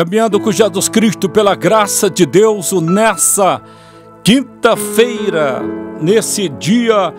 Caminhando com Jesus Cristo pela graça de Deus, nessa quinta-feira, nesse dia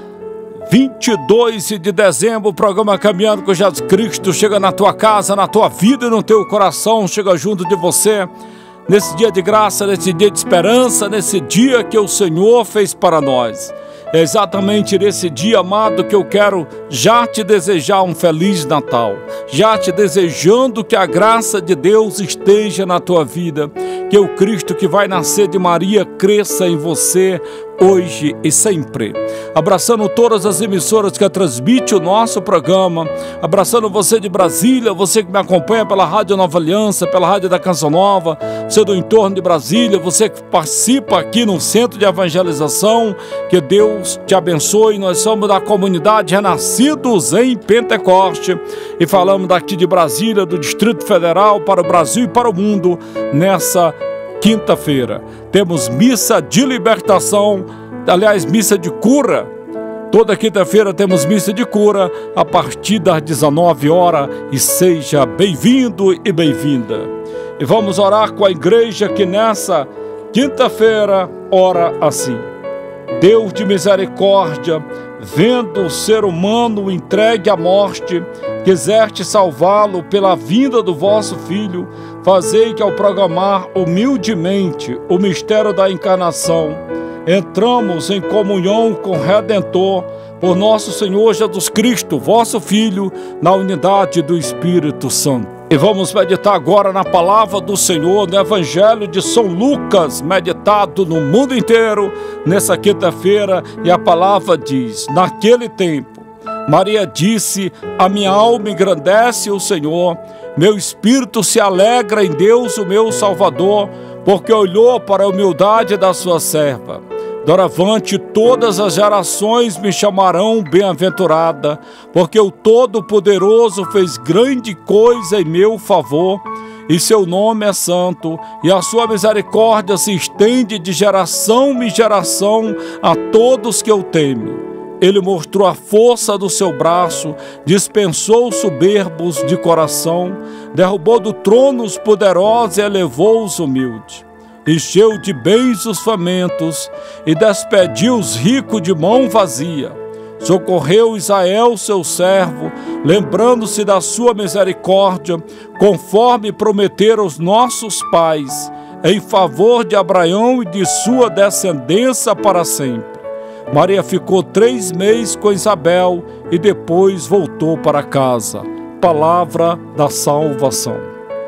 22 de dezembro, o programa Caminhando com Jesus Cristo chega na tua casa, na tua vida e no teu coração, chega junto de você, nesse dia de graça, nesse dia de esperança, nesse dia que o Senhor fez para nós. É exatamente nesse dia, amado, que eu quero já te desejar um Feliz Natal, já te desejando que a graça de Deus esteja na tua vida, que o Cristo que vai nascer de Maria cresça em você hoje e sempre. Abraçando todas as emissoras que transmitem o nosso programa, abraçando você de Brasília, você que me acompanha pela Rádio Nova Aliança, pela Rádio da Canção Nova, você do entorno de Brasília, você que participa aqui no Centro de Evangelização, que Deus te abençoe. Nós somos da comunidade Renascidos em Pentecoste e falamos daqui de Brasília, do Distrito Federal, para o Brasil e para o mundo, nessa quinta-feira. Temos missa de libertação, aliás, missa de cura. Toda quinta-feira temos missa de cura a partir das 19 horas e seja bem-vindo e bem-vinda. E vamos orar com a igreja que nessa quinta-feira ora assim: Deus de misericórdia, vendo o ser humano entregue à morte, quiseste salvá-lo pela vinda do vosso Filho, fazei que ao programar humildemente o mistério da encarnação, entramos em comunhão com o Redentor, por nosso Senhor Jesus Cristo, vosso Filho, na unidade do Espírito Santo. E vamos meditar agora na palavra do Senhor, no Evangelho de São Lucas, meditado no mundo inteiro, nessa quinta-feira, e a palavra diz: naquele tempo, Maria disse: a minha alma engrandece o Senhor, meu espírito se alegra em Deus, o meu Salvador, porque olhou para a humildade da sua serva. Doravante todas as gerações me chamarão bem-aventurada, porque o Todo-Poderoso fez grande coisa em meu favor, e seu nome é santo, e a sua misericórdia se estende de geração em geração a todos que o temem. Ele mostrou a força do seu braço, dispensou os soberbos de coração, derrubou do trono os poderosos e elevou os humildes. Encheu de bens os famintos e despediu os ricos de mão vazia. Socorreu Israel, seu servo, lembrando-se da sua misericórdia, conforme prometeram os nossos pais, em favor de Abraão e de sua descendência para sempre. Maria ficou 3 meses com Isabel e depois voltou para casa. Palavra da salvação.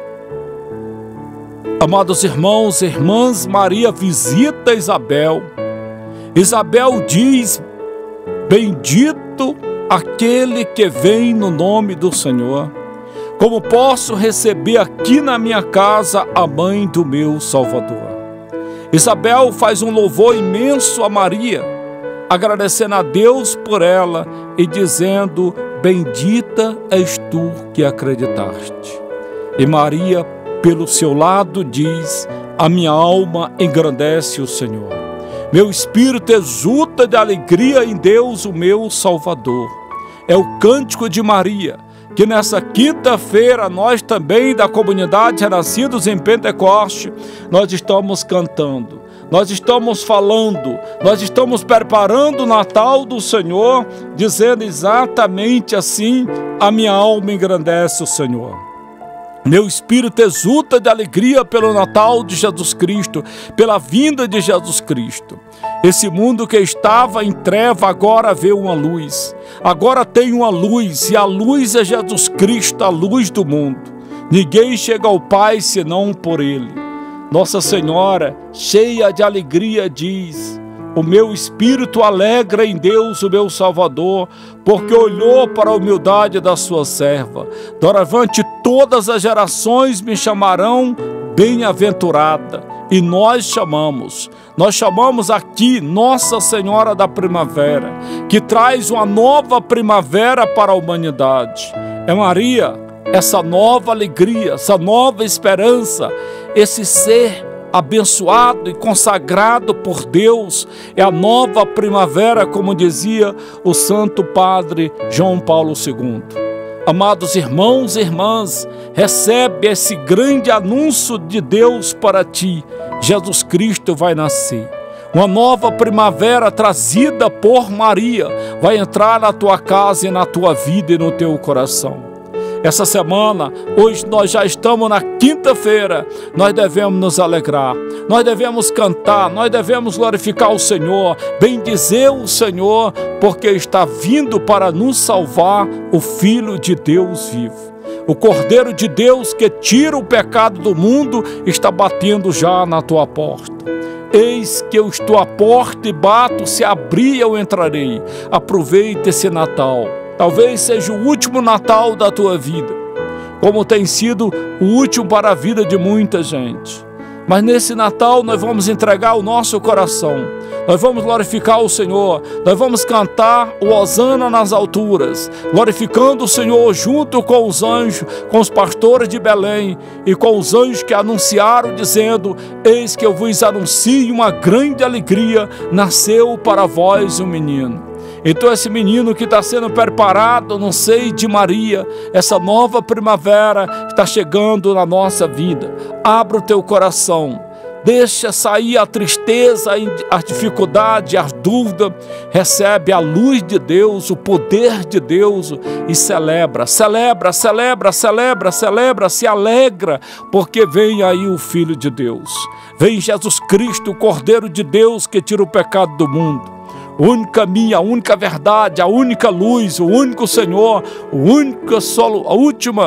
Amados irmãos e irmãs, Maria visita Isabel. Isabel diz: bendito aquele que vem no nome do Senhor. Como posso receber aqui na minha casa a mãe do meu Salvador? Isabel faz um louvor imenso a Maria, agradecendo a Deus por ela e dizendo: bendita és tu que acreditaste. E Maria, pelo seu lado, diz: a minha alma engrandece o Senhor. Meu espírito exulta de alegria em Deus, o meu Salvador. É o cântico de Maria, que nessa quinta-feira nós também da comunidade Renascidos em Pentecoste, nós estamos cantando, nós estamos falando, nós estamos preparando o Natal do Senhor, dizendo exatamente assim: a minha alma engrandece o Senhor. Meu espírito exulta de alegria pelo Natal de Jesus Cristo, pela vinda de Jesus Cristo. Esse mundo que estava em treva agora vê uma luz. Agora tem uma luz, e a luz é Jesus Cristo, a luz do mundo. Ninguém chega ao Pai senão por Ele. Nossa Senhora, cheia de alegria, diz: o meu espírito alegra em Deus, o meu Salvador, porque olhou para a humildade da sua serva. Doravante todas as gerações me chamarão bem-aventurada. E nós chamamos aqui Nossa Senhora da Primavera, que traz uma nova primavera para a humanidade. É Maria, essa nova alegria, essa nova esperança, esse ser abençoado e consagrado por Deus, é a nova primavera, como dizia o Santo Padre João Paulo II. Amados irmãos e irmãs, recebe esse grande anúncio de Deus para ti. Jesus Cristo vai nascer. Uma nova primavera trazida por Maria vai entrar na tua casa e na tua vida e no teu coração. Essa semana, hoje nós já estamos na quinta-feira, nós devemos nos alegrar, nós devemos cantar, nós devemos glorificar o Senhor, bendizer o Senhor, porque está vindo para nos salvar o Filho de Deus vivo. O Cordeiro de Deus que tira o pecado do mundo está batendo já na tua porta. Eis que eu estou à porta e bato, se abrir eu entrarei. Aproveite esse Natal. Talvez seja o último Natal da tua vida, como tem sido o último para a vida de muita gente. Mas nesse Natal nós vamos entregar o nosso coração, nós vamos glorificar o Senhor, nós vamos cantar o Hosana nas alturas, glorificando o Senhor junto com os anjos, com os pastores de Belém e com os anjos que anunciaram, dizendo: eis que eu vos anuncio uma grande alegria, nasceu para vós um menino. Então esse menino que está sendo preparado no seio de Maria, essa nova primavera está chegando na nossa vida. Abra o teu coração, deixa sair a tristeza, a dificuldade, a dúvida, recebe a luz de Deus, o poder de Deus e celebra, celebra, celebra, celebra, celebra, se alegra, porque vem aí o Filho de Deus. Vem Jesus Cristo, o Cordeiro de Deus que tira o pecado do mundo. O único caminho, a única verdade, a única luz, o único Senhor, a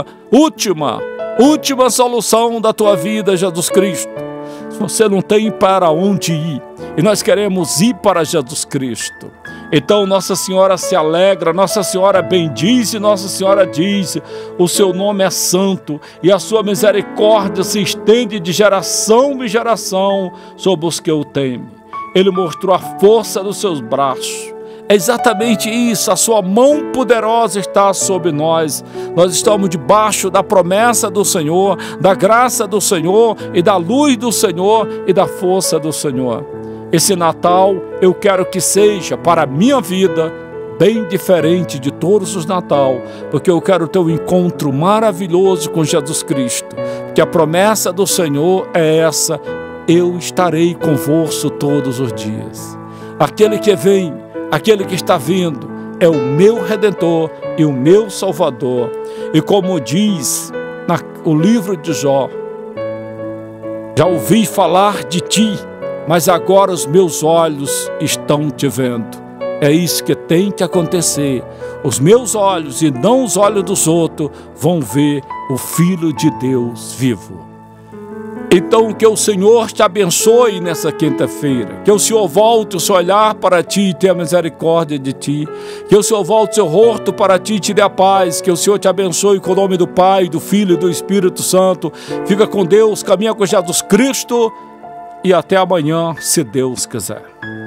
última solução da tua vida, Jesus Cristo. Se você não tem para onde ir, e nós queremos ir para Jesus Cristo, então Nossa Senhora se alegra, Nossa Senhora bendize, Nossa Senhora diz: o seu nome é santo e a sua misericórdia se estende de geração em geração sobre os que o temem. Ele mostrou a força dos seus braços. É exatamente isso, a sua mão poderosa está sobre nós. Nós estamos debaixo da promessa do Senhor, da graça do Senhor e da luz do Senhor e da força do Senhor. Esse Natal eu quero que seja para a minha vida bem diferente de todos os Natal, porque eu quero ter um encontro maravilhoso com Jesus Cristo, porque a promessa do Senhor é essa: eu estarei convosco todos os dias. Aquele que vem, aquele que está vindo, é o meu Redentor e o meu Salvador. E como diz o livro de Jó: já ouvi falar de ti, mas agora os meus olhos estão te vendo. É isso que tem que acontecer. Os meus olhos e não os olhos dos outros vão ver o Filho de Deus vivo. Então que o Senhor te abençoe nessa quinta-feira, que o Senhor volte o seu olhar para ti e tenha misericórdia de ti, que o Senhor volte o seu rosto para ti e te dê a paz, que o Senhor te abençoe com o nome do Pai, do Filho e do Espírito Santo. Fica com Deus, caminha com Jesus Cristo e até amanhã, se Deus quiser.